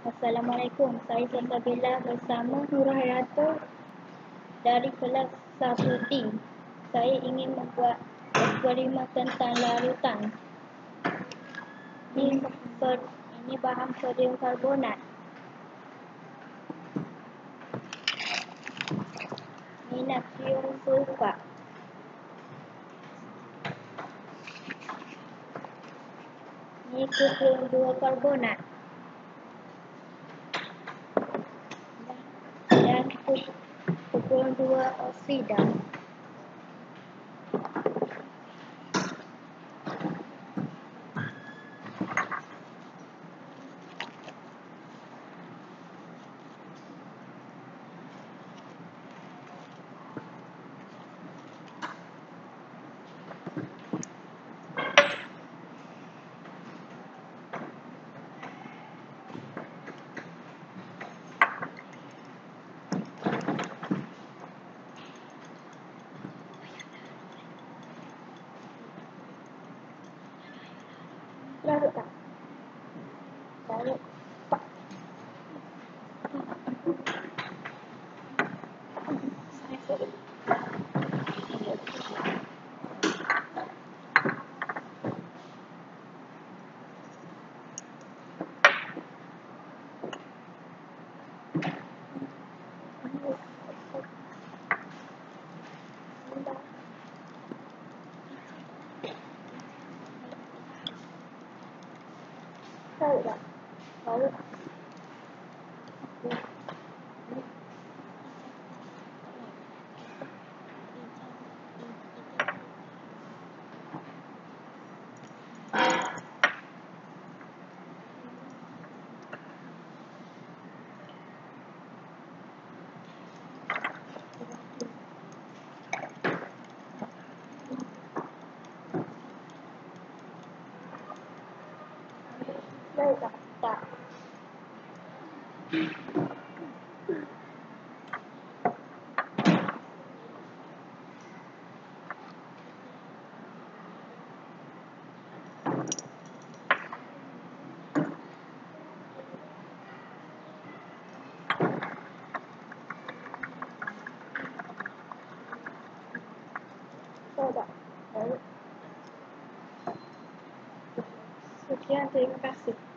Assalamualaikum, saya Salsabila bersama Nurul Hayatul dari kelas 1D. Saya ingin membuat eksperimen tentang larutan. Ini bahan sodium karbonat. Ini natrium sulfat. Ini kuprium 2 karbonat. Dan kuprium 2 oksida. Larut tak? Larut. Larut tak? Larut. Larut tak? Tak. Tak. Larut. Sekian, terima kasih.